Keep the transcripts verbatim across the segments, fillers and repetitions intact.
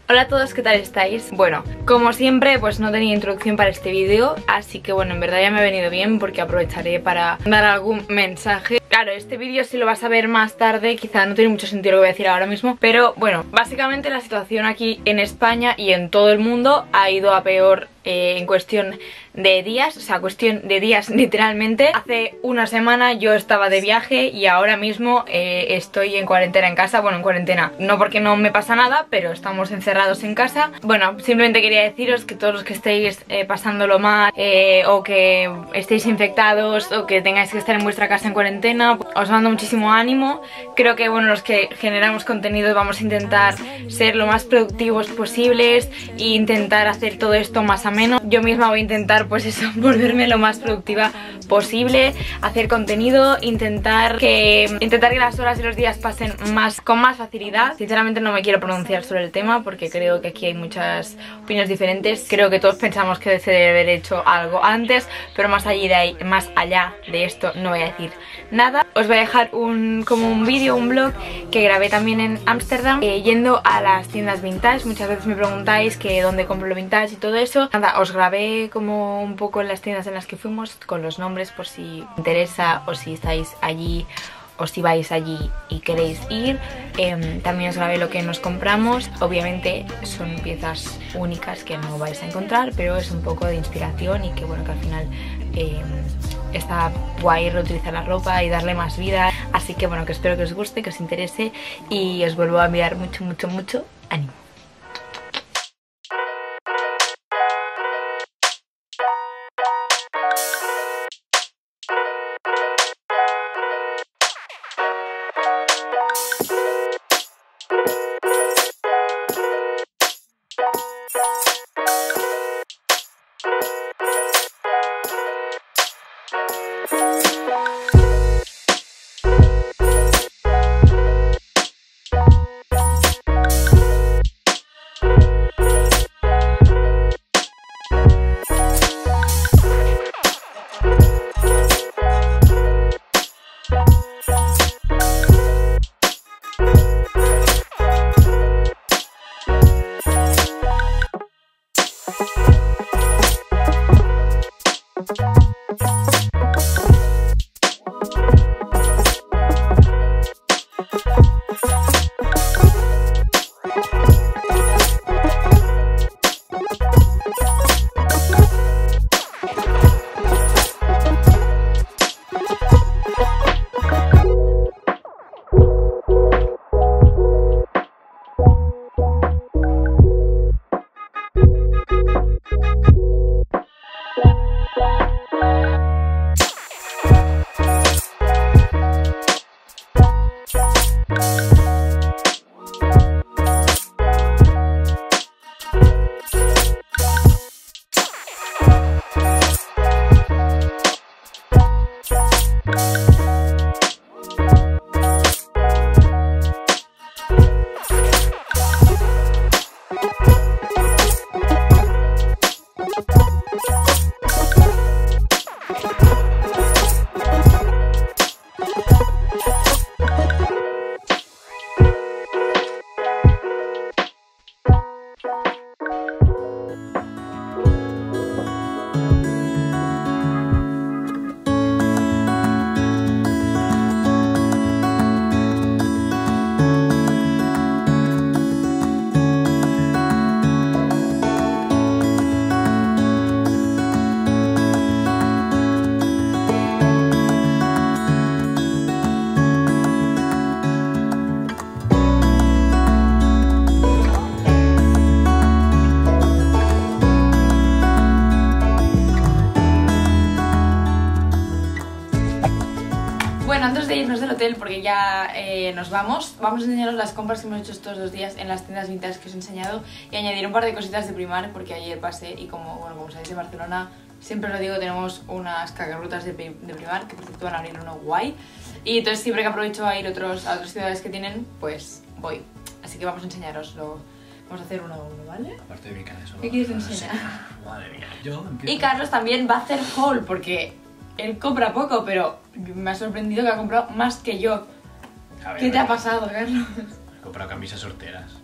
Hola a todos, ¿qué tal estáis? Bueno, como siempre, pues no tenía introducción para este vídeo, así que bueno, en verdad ya me ha venido bien porque aprovecharé para dar algún mensaje. Claro, este vídeo si lo vas a ver más tarde, quizá no tiene mucho sentido lo que voy a decir ahora mismo, pero bueno, básicamente la situación aquí en España y en todo el mundo ha ido a peor eh, en cuestión de días, o sea, cuestión de días literalmente. Hace una semana yo estaba de viaje y ahora mismo eh, estoy en cuarentena en casa, bueno, en cuarentena, no porque no me pasa nada, pero estamos encerrados en casa. Bueno, simplemente quería deciros que todos los que estéis eh, pasándolo mal eh, o que estéis infectados o que tengáis que estar en vuestra casa en cuarentena, os mando muchísimo ánimo. Creo que bueno, los que generamos contenido vamos a intentar ser lo más productivos posibles e intentar hacer todo esto más ameno. Yo misma voy a intentar pues eso, volverme lo más productiva posible, hacer contenido, intentar que intentar que las horas y los días pasen más con más facilidad. Sinceramente no me quiero pronunciar sobre el tema porque creo que aquí hay muchas opiniones diferentes. Creo que todos pensamos que se debe haber hecho algo antes, pero más allá de ahí, más allá de esto no voy a decir nada. Os voy a dejar un como un vídeo, un vlog que grabé también en Ámsterdam, eh, yendo a las tiendas vintage. Muchas veces me preguntáis que dónde compro lo vintage y todo eso. Nada, os grabé como un poco en las tiendas en las que fuimos con los nombres por si os interesa o si estáis allí o si vais allí y queréis ir. eh, También os grabé lo que nos compramos. Obviamente son piezas únicas que no vais a encontrar, pero es un poco de inspiración y que bueno, que al final eh, está guay reutilizar la ropa y darle más vida. Así que bueno, que espero que os guste, que os interese y os vuelvo a enviar mucho, mucho, mucho ánimo. Antes de irnos del hotel, porque ya eh, nos vamos, vamos a enseñaros las compras que hemos hecho estos dos días en las tiendas vintage que os he enseñado y añadir un par de cositas de Primark porque ayer pasé y como, bueno, como sabéis de Barcelona, siempre lo digo, tenemos unas cagarrutas de, de Primark que por cierto van a abrir uno guay y entonces siempre que aprovecho a ir otros, a otras ciudades que tienen, pues voy. Así que vamos a enseñaroslo. Vamos a hacer uno a uno, ¿vale? Aparte de mi cara, eso. ¿Qué quieres enseñar? Madre mía, yo empiezo. Y Carlos también va a hacer haul porque él compra poco, pero me ha sorprendido que ha comprado más que yo. A ver, ¿Qué te bueno, ha pasado, Carlos? He comprado camisas sorteras, ya está.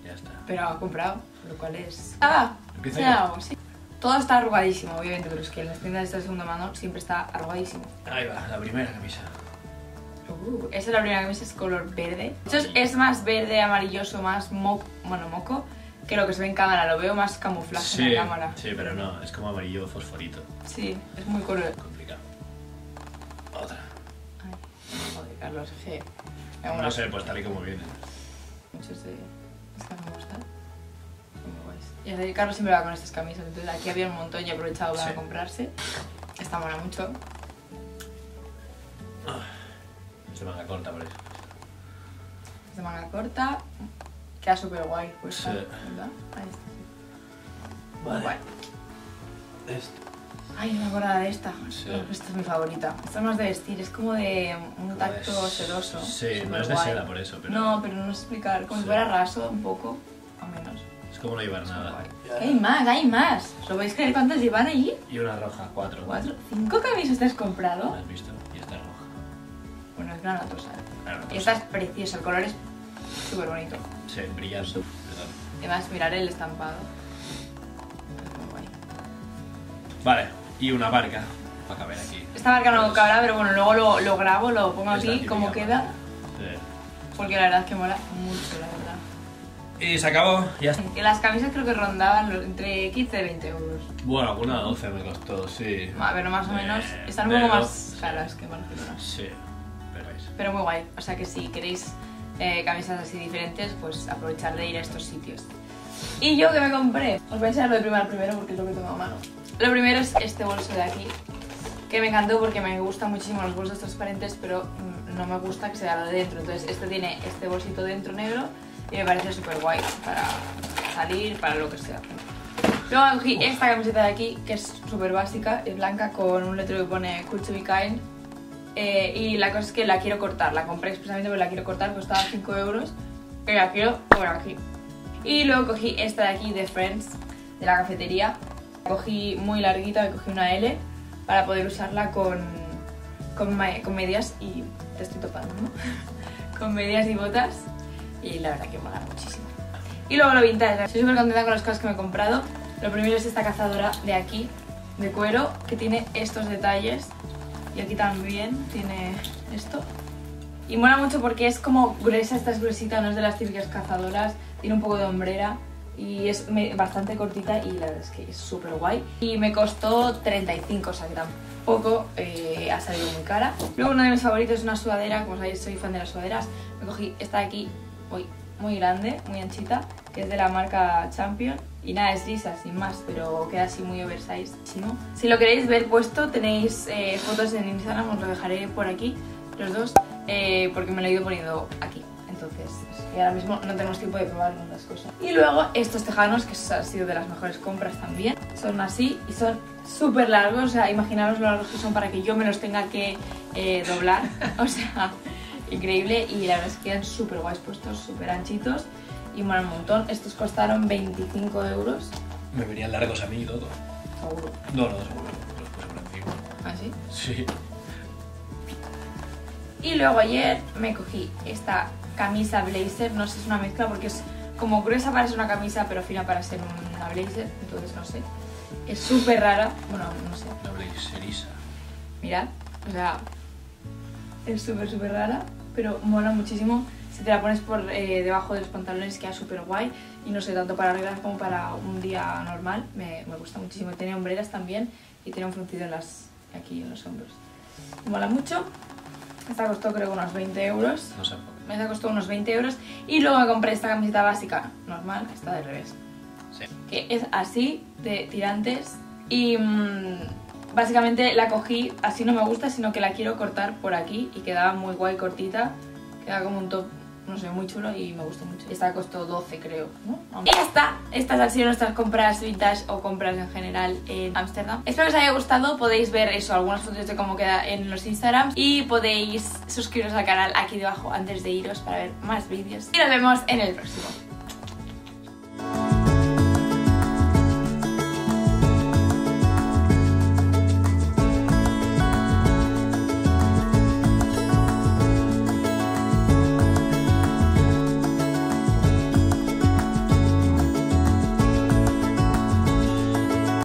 pero ha comprado, lo cual es... ¡Ah! Empieza ¿Qué ya. hago? Sí. Todo está arrugadísimo, obviamente, pero es que en las tiendas de segunda mano siempre está arrugadísimo. Ahí va, la primera camisa. Uh, esa es la primera camisa, es color verde. De hecho, es más verde, amarilloso, más mo bueno, moco que lo que se ve en cámara. Lo veo más camuflaje Sí, en la cámara. sí, pero no, es como amarillo fosforito. Sí, es muy color. Complicado. Otra. Ay, joder, Carlos, G. No sé, pues tal y como viene. Muchos de... Esta me gusta. Muy guays. Y así, Carlos siempre va con estas camisas, entonces aquí había un montón y he aprovechado para Sí. comprarse. Esta mola mucho. Es de manga corta, por eso. Es de manga corta. Queda súper guay, pues. Sí. ¿Verdad? Ahí está, sí. Muy Vale. guay. Esto. Ay, no me acordaba de esta. Sí. Pero esta es mi favorita. Esta no es de vestir, es como de un tacto Pues, sedoso. Sí, no Súper es de guay. seda por eso, pero... No, pero no sé explicar. Como Sí. si fuera raso, un poco. O menos. Es como no llevar Súper nada. guay. Hay más, hay más. ¿Lo podéis creer cuántas llevan allí? Y una roja, cuatro. ¿Cuatro? ¿Cinco camisas te has ¿Lo comprado? has visto? Y esta es roja. Bueno, es granatosa. Claro, Y pues, esta es preciosa, el color es súper bonito. sí, brillante. Perdón. Además, mirar el estampado. Es muy guay. Vale, y una barca. Va a caber aquí. Esta marca no Pues, cabrá, pero bueno, luego lo, lo grabo, lo pongo es la aquí, típica como barca. queda. Sí. Porque la verdad es que mola mucho, la verdad. Y se acabó, ya está. Que las camisas creo que rondaban los- entre quince y veinte euros. Bueno, alguna doce me costó, sí. A ver, más o Eh, menos. Están un pero, poco más sí. caras que Barcelona. Sí, pero es. Pero muy guay. O sea que si queréis eh, camisas así diferentes, pues aprovechar de ir a estos sitios. ¿Y yo que me compré? Os voy a enseñar lo de primero primero porque es lo que tengo a mano. Lo primero es este bolso de aquí, que me encantó porque me gustan muchísimo los bolsos transparentes, pero mm, no me gusta que sea lo de dentro. Entonces este tiene este bolsito dentro negro y me parece súper guay para salir, para lo que sea. Luego cogí esta camiseta de aquí, que es súper básica, es blanca con un letrero que pone Cool to be kind. Eh, y la cosa es que la quiero cortar, la compré expresamente porque la quiero cortar, costaba cinco euros y la quiero por aquí. Y luego cogí esta de aquí de Friends, de la cafetería. La cogí muy larguita, me cogí una L para poder usarla con, con, ma- con medias y... te estoy topando, ¿no? Con medias y botas y la verdad que mola muchísimo. Y luego lo vintage, estoy súper contenta con las cosas que me he comprado. Lo primero es esta cazadora de aquí, de cuero, que tiene estos detalles. Y aquí también tiene esto. Y mola mucho porque es como gruesa, esta es gruesita, no es de las típicas cazadoras. Tiene un poco de hombrera y es me- bastante cortita y la verdad es que es súper guay. Y me costó treinta y cinco, o sea que tampoco eh, ha salido muy cara. Luego uno de mis favoritos es una sudadera, como sabéis soy fan de las sudaderas. Me cogí esta de aquí, uy, muy grande, muy anchita, que es de la marca Champion. Y nada, es lisa, sin más, pero queda así muy oversized. Si lo queréis ver puesto, tenéis eh, fotos en Instagram, os lo dejaré por aquí, los dos, eh, porque me lo he ido poniendo aquí. Entonces, y ahora mismo no tenemos tiempo de probar las cosas. Y luego estos tejanos, que han sido de las mejores compras también. Son así y son súper largos, o sea, imaginaros lo largos que son para que yo me los tenga que eh, doblar. O sea, increíble. Y la verdad es que quedan súper guays puestos, súper anchitos. Y molan un montón. Estos costaron veinticinco euros. Me venían largos a mí y todo. Seguro. No, no, seguro. Los puse por encima. ¿Ah, sí? Sí. Y luego ayer me cogí esta camisa blazer. No sé, es una mezcla porque es como gruesa para ser una camisa, pero fina para ser una blazer. Entonces no sé. Es súper rara. Bueno, no sé. La blazeriza. Mirad. O sea, es súper, súper rara. Pero mola muchísimo. Si te la pones por eh, debajo de los pantalones queda súper guay. Y no sé, tanto para arreglar como para un día normal. Me, me gusta muchísimo. Tiene hombreras también. Y tiene un fruncido en las, aquí en los hombros. Mola mucho. Esta costó creo que unos veinte euros. No sé. Esta costó unos veinte euros. Y luego me compré esta camiseta básica normal, que está de revés. Sí. Que es así, de tirantes. Y mmm, básicamente la cogí, así no me gusta, sino que la quiero cortar por aquí. Y quedaba muy guay cortita. Queda como un top, no sé, muy chulo y me gustó mucho. Esta costó doce creo, ¿no? Y ya está. Estas han sido nuestras compras vintage o compras en general en Ámsterdam. Espero que os haya gustado. Podéis ver eso, algunas fotos de cómo queda en los Instagrams. Y podéis suscribiros al canal aquí debajo antes de iros para ver más vídeos. Y nos vemos en el próximo.